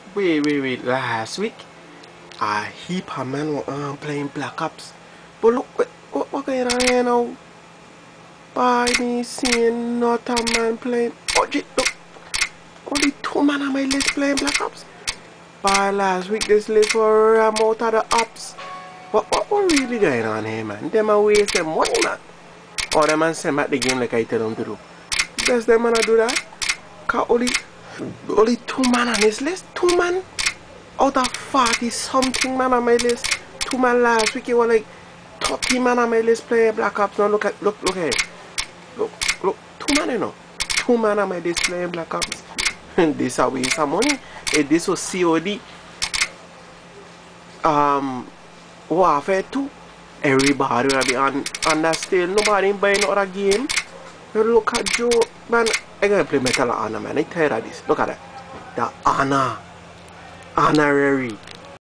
Wait. Last week, a heap of men were playing Black Ops. But look, what going on here now? By me seeing not a man playing. Oh, gee, look, only 2 men on my list playing Black Ops. By last week, this list were ram out of the ops. What really going on here, man? Them are wasting money, man. Or them man send back the game like I tell them to do. Does them man do that? Cause only 2 man on this list. 2 man out of 40 something man on my list. 2 man last week it was like 30 man on my list playing Black Ops. Now look here. Look, 2 man, you know. 2 man on my list playing Black Ops. And this a waste of money. If this was COD Warfare 2, everybody will be on that still. Nobody buying other game. You look at Joe, man. I'm gonna play Metal of Honor, man. I'm tired of this. Look at that. The Honor. Honorary.